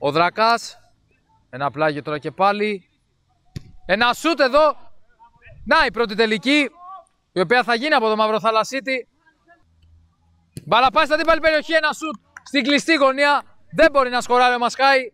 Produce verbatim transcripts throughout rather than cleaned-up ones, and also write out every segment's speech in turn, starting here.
Ο Δρακάς. Ένα πλάγιο τώρα και πάλι. Ένα σούτ εδώ. Να η πρώτη τελική, η οποία θα γίνει από το Μαυροθαλασσίτη. Μπάλα πάει στην αντίπαλη περιοχή, ένα σούτ στην κλειστή γωνία. Δεν μπορεί να σκοράρει ο Μασκάι.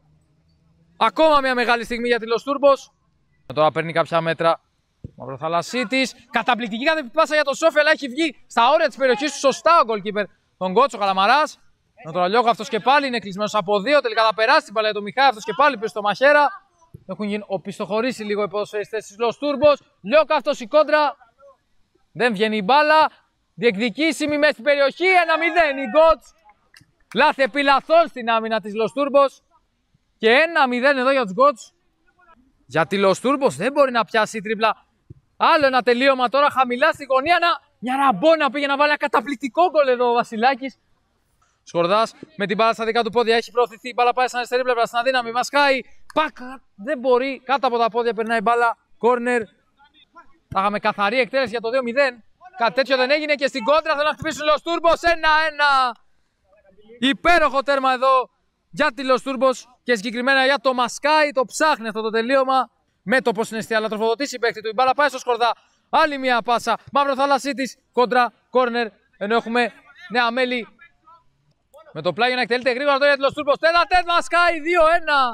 Ακόμα μια μεγάλη στιγμή για τη Los Turbos. Τώρα παίρνει κάποια μέτρα ο Μαυροθαλασσίτης. Καταπληκτική κάθε πάσα για τον Σόφι, αλλά έχει βγει στα όρια της περιοχής του σωστά ο goalkeeper. Τον Γκότσο Καλαμαράς. Με τον Αλιόκο αυτός και πάλι είναι κλεισμένος από δύο. Τελικά θα περάσει την μπάλα για τον Μιχάη, αυτός και πάλι πίσω στο μαχαίρα. Έχουν γίνει οπισθοχωρήσει λίγο οι ποδοσφαιριστές της Los Turbos. Λιόκα αυτός η κόντρα. Δεν βγαίνει η μπάλα. Διεκδικήσιμη μέσα στην περιοχή. ένα μηδέν η Γκότς. Λάθη επί λαθών στην άμυνα της Los Turbos. Και ένα μηδέν εδώ για τους Γκότς. Για τη Los Turbos δεν μπορεί να πιάσει η τρίπλα. Άλλο ένα τελείωμα τώρα χαμηλά στη γωνία. Να... Μια ραμπόνα πήγε να βάλει ένα καταπληκτικό γκολ εδώ ο Βασιλάκης. Σκορδάς με την μπάλα στα δικά του πόδια. Έχει προωθηθεί. Η μπάλα πάει στην αριστερή πλευρά. Στην αδύναμη. Μασκάι. Πακ. Δεν μπορεί. Κάτω από τα πόδια περνάει η μπάλα. Κόρνερ. Θα είχαμε καθαρή εκτέλεση για το δύο μηδέν. Κάτι τέτοιο δεν έγινε και στην κόντρα θέλουν να χτυπήσουν Los Turbos. ένα ένα. Υπέροχο τέρμα εδώ για τη Los Turbos και συγκεκριμένα για το Μασκάι. Το ψάχνει αυτό το τελείωμα. Με το πώς είναι στη αλλά τροφοδοτήσει η παίκτη του. Η μπάλα πάει στο Σκορδά. Άλλη μια πάσα. Μαυροθαλασσίτης. Κόντρα. Κόρνερ. Ενώ έχουμε νέα μέλη. Με το πλάγιο να εκτελείται γρήγορα τώρα για τη Los Turbos. Τέλα τέτ Μασκάι. δύο ένα.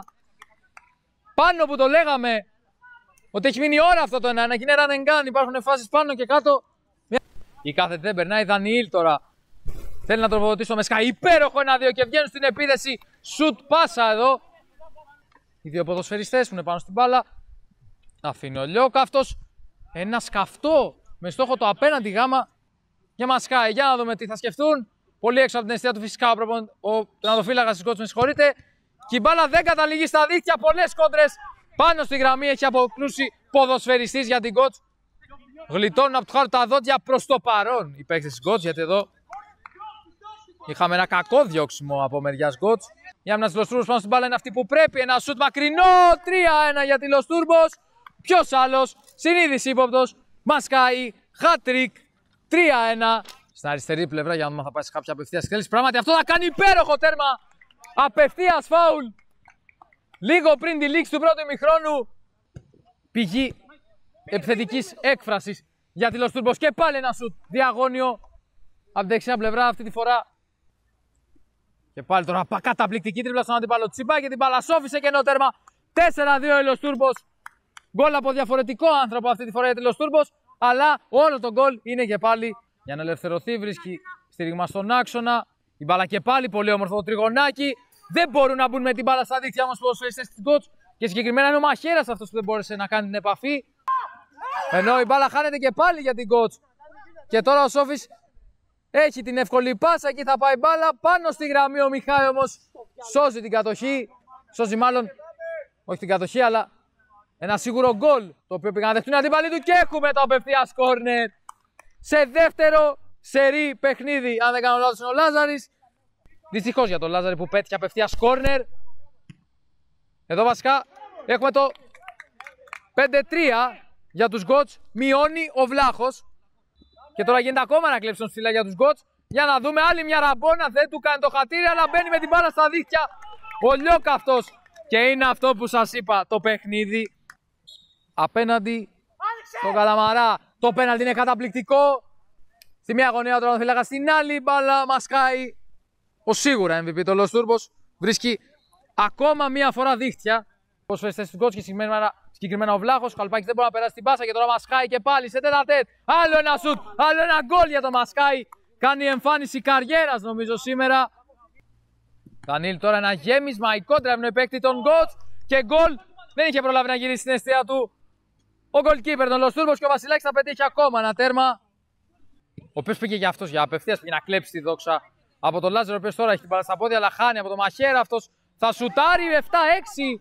Πάνω που το λέγαμε ότι έχει μείνει ώρα αυτό το ένα ένα. Και είναι run and gun. Υπάρχουν φάσεις πάνω και κάτω. Η κάθε δεν περνάει. Δανιήλ τώρα. Θέλει να τροφοδοτήσει το Μασκάι. Υπέροχο ένα δύο και βγαίνουν στην επίδεση. Σουτ πάσα εδώ. Οι δύο ποδοσφαιριστές που είναι πάνω στην μπάλα. Αφήνει ο Λιόκα αυτός. Ένα σκαυτό με στόχο το απέναντι γάμα για Μασκάι. Για να δούμε τι θα σκεφτούν. Πολύ έξω από την αιστεία του φυσικά ο, προπον... ο τερματοφύλακας της Γκότς, με συγχωρείτε. Και η μπάλα δεν καταλήγει στα δίχτυα. Πολλές κόντρες πάνω στη γραμμή. Έχει αποκλούσει ποδοσφαιριστής για την Γκότς. Γλιτώνουν από του χάρου τα δόντια προς το παρόν οι παίκτες της Γκότς. Γιατί εδώ είχαμε ένα κακό διώξιμο από μεριάς Γκότς. Η άμυνα της Los Turbos πάνω στην μπάλα είναι αυτή που πρέπει. Ένα σουτ μακρινό. τρία ένα για τη Los Turbos. Ποιος άλλος, συνείδηση ύποπτος. Μασκάι, hat-trick. τρία ένα. Στην αριστερή πλευρά για να δούμε αν θα πάει σε κάποια απευθείας εκτέλεση. Πράγματι αυτό θα κάνει υπέροχο τέρμα. Απευθείας φάουλ. Λίγο πριν τη λήξη του πρώτου ημιχρόνου. Πηγή επιθετικής έκφρασης για τη Los Turbos. Και πάλι ένα σουτ διαγώνιο από την δεξιά πλευρά αυτή τη φορά. Και πάλι τώρα καταπληκτική τρίπλα στον αντίπαλο Τσιμπά και την παλασόφησε και ενώ τέρμα. τέσσερα δύο η Los Turbos. Γκολ από διαφορετικό άνθρωπο αυτή τη φορά για τη Los Turbos. Αλλά όλο το γκολ είναι και πάλι για να ελευθερωθεί. Βρίσκει στήριγμα στον άξονα. Η μπάλα και πάλι πολύ όμορφο το τριγωνάκι. Δεν μπορούν να μπουν με την μπάλα στα δίκτυα όμως τους ποδοσφαιριστές της Γκότς. Και συγκεκριμένα είναι ο μαχαίρας αυτός που δεν μπόρεσε να κάνει την επαφή. Ενώ η μπάλα χάνεται και πάλι για την Γκότς. Και τώρα ο Σόφης έχει την εύκολη πάσα. Εκεί θα πάει μπάλα πάνω στη γραμμή. Ο Μιχάη όμως σώζει την κατοχή. Σώζει μάλλον όχι την κατοχή, αλλά ένα σίγουρο γκολ το οποίο πήγαν να δεχτούν αντίπαλοι του. Και έχουμε το απευθείας κόρνερ σε δεύτερο σερί παιχνίδι. Αν δεν κάνω λάθος είναι ο Λάζαρης. Δυστυχώς για τον Λάζαρη που πέτυχε απευθείας κόρνερ. Εδώ βασικά έχουμε το πέντε τρία για τους Γκότς. Μειώνει ο Βλάχος. Και τώρα γίνεται ακόμα ένα κλέψιμο στη φύλλα για τους Γκότς. Για να δούμε άλλη μια ραμπόνα. Δεν του κάνει το χατήρι, αλλά μπαίνει με την μπάλα στα δίχτυα ο Λιόκα αυτός. Και είναι αυτό που σας είπα. Το παιχνίδι απέναντι στον Καλαμαρά. Το πέναλτι είναι καταπληκτικό. Στη μία γωνία τώρα φύλακα, στην άλλη μπάλα Μασκάι. Ο σίγουρα εμ βι πι το Los Turbos βρίσκει ακόμα μία φορά δίχτυα. Πώς φέρεστε στους Γκότς και συγκεκριμένα, συγκεκριμένα ο Βλάχος. Ο Καλπάκης δεν μπορεί να περάσει την πάσα και τώρα Μασκάι και πάλι σε τέτα τέτ. Άλλο ένα σουτ, άλλο ένα γκολ για το Μασκάι. Κάνει εμφάνιση καριέρας νομίζω σήμερα. Δανίλ τώρα ένα γέμισμα, η κόντρα έμεινε παίκτη των Γκότς και γκολ. Δεν είχε προλάβει να γυρίσει στην αιστεία του ο goalkeeper των Los Turbos και ο Βασιλάκης θα πετύχει ακόμα ένα τέρμα. Ο οποίος πήγε για αυτός, για απευθείας πήγε να κλέψει τη δόξα από τον Λάζαρο, ο οποίος τώρα έχει την μπάλα στα πόδια, αλλά χάνει από το μαχαίρα. Αυτός θα σουτάρει. επτά έξι.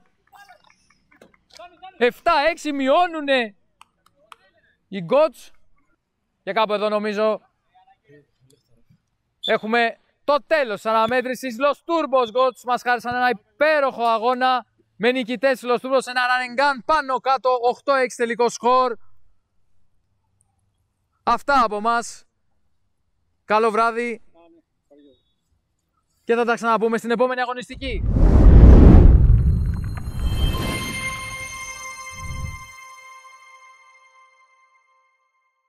επτά έξι μειώνουνε οι Γκότς. Και κάπου εδώ νομίζω έχουμε το τέλος της αναμέτρησης. Los Turbos Γκότς μας χάρισαν ένα υπέροχο αγώνα με νικητές Los Turbos, ένα run and gun πάνω κάτω, οκτώ έξι τελικό σκορ. Αυτά από μας. Καλό βράδυ και θα τα ξαναπούμε στην επόμενη αγωνιστική.